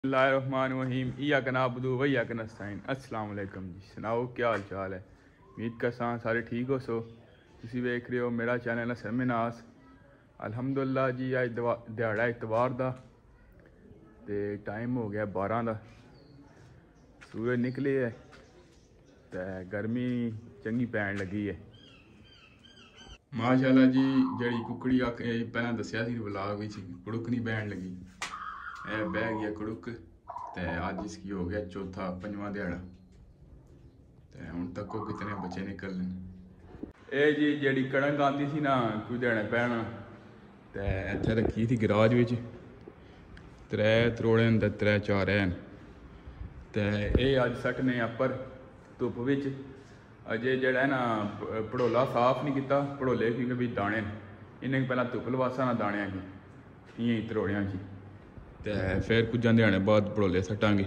बिस्मिल्लाहिर्रहमानिर्रहीम इय्याक नअबुदु व इय्याक नस्तईन। अस्सलाम वालेकुम जी, सुनाओ क्या हाल चाल है। उम्मीद करसा सारे ठीक हो सो। तुसी वेख रहे हो मेरा चैनल सेमिनास। अल्हम्दुलिल्लाह जी अज दिहाड़ा इतवार दा ते टाइम हो गया 12 दा। सूरज निकले है ते गर्मी चंगी पैन लगी है माशाअल्लाह जी। जड़ी कुकड़ी पहला दसिया सी व्लॉग विच कुड़ुक नहीं बैन लगी, बह गया कुड़ुक ते अज इसकी हो गया चौथा पंजवां दिहाड़ा ते हुण तक कितने बच्चे निकलने। ये जी जड़ी कणक आती सी ना कोई देने पैना ते इत्थे रखी थी गराज विच। त्रै त्रोड़े न ते त्रै चार हैन ते ये अज सट्टने अप्पर धुप्प विच। अजे जड़ा ना भड़ोला साफ नहीं किया, भड़ोले क्योंकि भी दाने इन्हें पहला धुप्प लवासा ना दाणियां की इयां ही त्रोड़ियां की ते फिर कुछ ध्याड़े बाद भड़ोले सट्टांगे।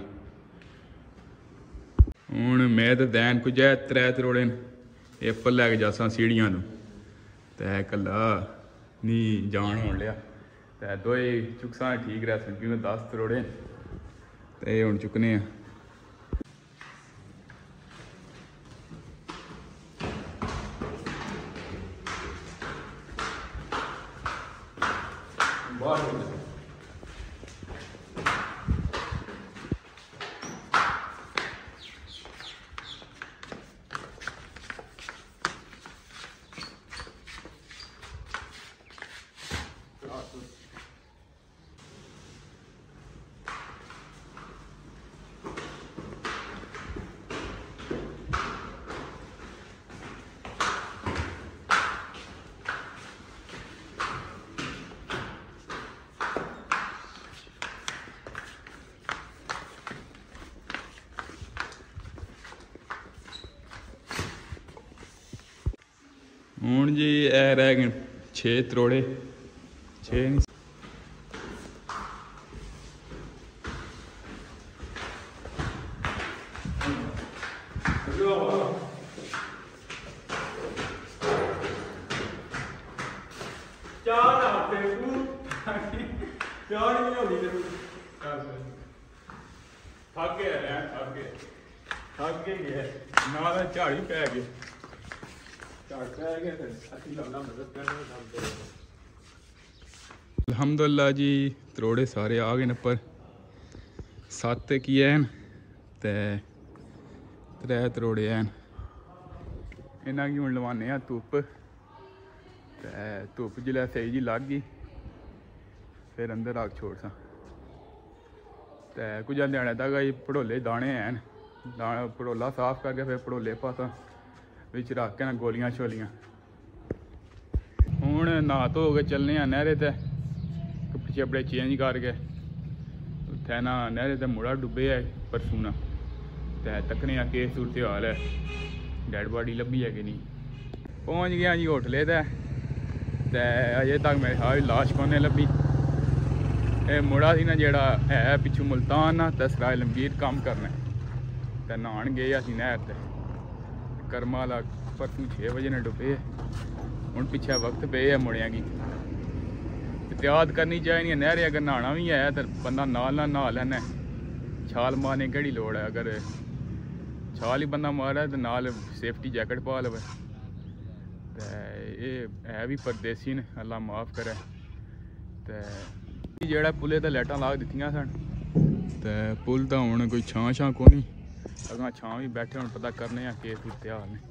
हुण मैं तो दैन कुछ त्रै त्रोड़े न एप्पल लैके जासा सीढ़ियां तो ते कल्ला नहीं जान होन लिया ते दोए चुकसा ठीक रह क्योंकि 10 त्रोड़े ते हुण चुकने हूँ जी ए रह गए 6 त्रोड़े 6 नहीं झाड़ी पै गए अल्हम्दुलिल्लाह जी त्रोड़े सारे आ गए न पर 7 की हैन ते 3 त्रोड़े हैन। इन्हां गी हुण लवाने आ धुप्प ते धुप्प जिसलै सही जी लग गई फिर अंदर रख छोड़सा ते कुछ ध्याड़े तक भड़ोले दाने हैं भड़ोला साफ करके फिर भड़ोले पासा विच रख के ना गोलियां छोलियां। हुण नहा धो के चलने नहरे ते कपड़े चेंज करके उत्थे ना नहरे ते मुड़ा डुब्बे है परसों ना ते तकने केस सूरत हाल है, डैड बॉडी लभी है कि नहीं। पहुँच गया जी होटले ते अजे तक मेरे ख्याल लाश कोने लभी। ये मुड़ा सी ना जेड़ा है पिछू मुल्तान ना ते सराय लमगीर काम करना ते नहान गए असी नहर ते कर्मा वाला परसों 6 बजे ने डुब्बे हुण पिछे वक्त पे है मुड़िया की एहतियात करनी चाहिए। नहरे अगर नहाना भी है तो बंदा नाल ना नहा लैना, छाल मारने केड़ी लोड़ है। अगर छाल ही बंदा मारे तो नाल सेफ्टी जैकेट पा लवे ते ये है भी परदेसी ने अल्लाह माफ़ करे। ते जेड़ा पुले ते लाइटां ला दित्तियां सन ते पुल तो हुण कोई छां कोनी, अगर छां भी बैठे हुण पता करने केस सूरत हाल ने।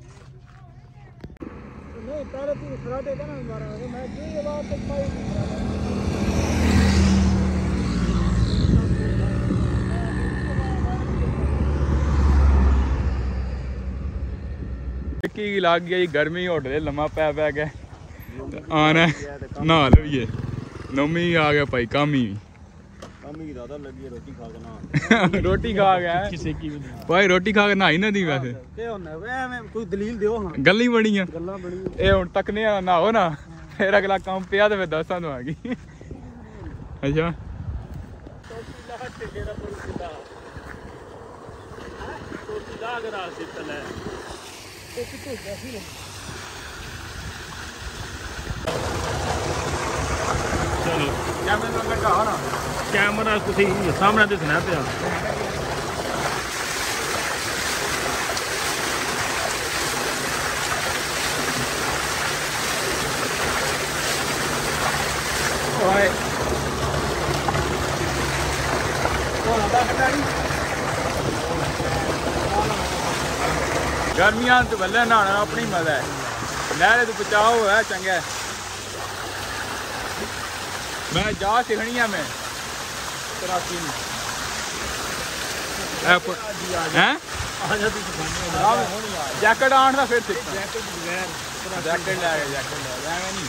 की लग गया गर्मी होटले लम्मा पै गया आना नहा लो नौमी आ गया भाई कामी रोटी खा गया भाई रोटी खा के नहाई ना दी वैसे कोई दलील दियो गल्ली बनी है ये हुण तकने नहाओ ना फिर अगला काम पिया तो फिर दसा तो आ गई। अच्छा चलो क्या मैं लगा ना कैमरा तुसी सामने दिखना पिया गर्मियां तो बल्ले नहाना अपनी मजा है नहरे तो बचाओ है चंगा मैं जा सिखनी है मैं कराची में हैं जैकेट आन का फिर जैकेट लै नहीं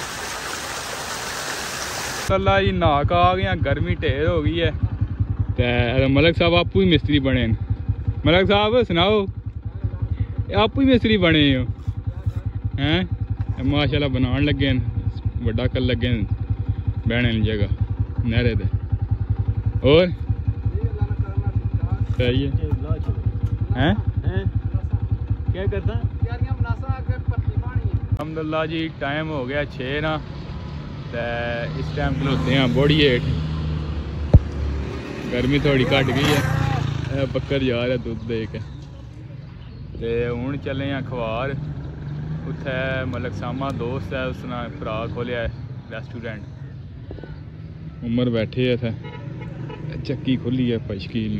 सला जी नहा का आ गया गर्मी ढेर हो गई है ते मलक साहब आपू ही मिस्त्री बने मलक साहब सुनाओ आपू ही मिस्त्री बने हो हैं माशाल्लाह बनान लगे बड़ा कर लगे बहने जगह नहरे ते और सही है हैं क्या करता अलहमदुलिल्लाह जी टाइम हो गया 6 ना ते इस टाइम खलोते हैं बड़ी हेठ गर्मी थोड़ी घट गई है बक्कर जा रहा दुध दे के ते हुण चले हैं अखबार उत्थे मलक सामा दोस्त है उसने भरा खोलिया रेस्टोरेंट उमर बैठे है इत्थे चक्की खुली है पशकील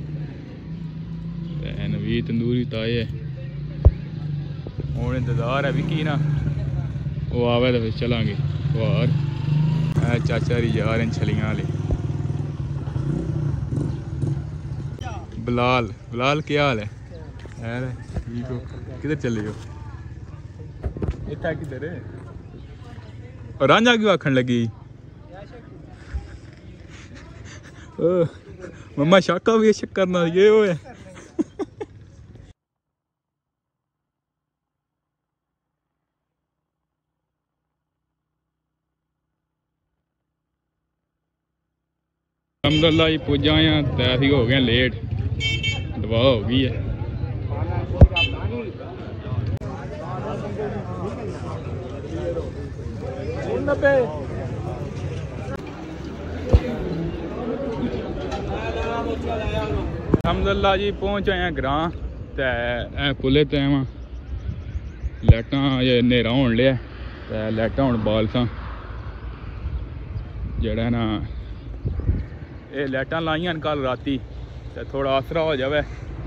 नवी तंदूरी ताए है हुण इंतजार है विकी ना वो आवे तो फिर चलांगे अखबार चाचा री जा रहे छलियां वाले बिलाल बिलाल क्या हाल है ठीक हो किधर चले हो इतना किधर है और रांझा क्यों आखन लगी मम्मा शाका भी शक करना ये वो है अलहमदुलिल्लाह जी पुजा आए तैयारी हो गए लेट दवा हो गई है अलहमदुलिल्लाह जी पहुँच आए ग्रां ते पुले ते आवां लाइटां नेरा होन लिया ते लाइटां हुण बालसां जेड़ा ना ये लाइटां लाइयां कल राती ते थोड़ा आसरा हो जावे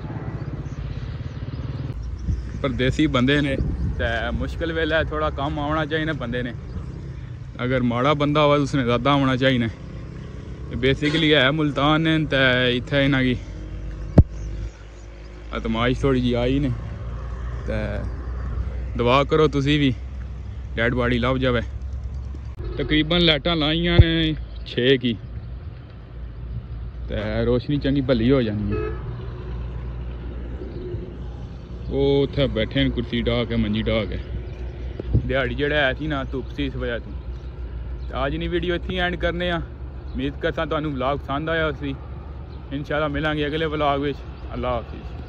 परदेसी बंदे ने ते मुश्किल वेले थोड़ा कम आना चाहिए बंदे ने अगर माड़ा बंदा हो उसने ज़्यादा आना चाहिए बेसिकली है मुल्तान ने ते इत्थे इन्हां गी अतमाइश थोड़ी जी आई ने ते दुआ करो तुसी भी डेड बॉडी लभ जावे तकरीबन लाइटां लाइयां ने 6 की ते रोशनी चंगी भली हो जानी है वो उत्थे बैठे न कुर्सी ढा के मंजी ढा के दिहाड़ी जेड़ा है थी ना धुप सी इस वजह तो अज नी वीडियो इत्थे एंड करने उम्मीद करता तुहानू व्लॉग पसंद आया उसी इंशाल्लाह मिलांगे अगले व्लॉग विच अल्लाह हाफिज़।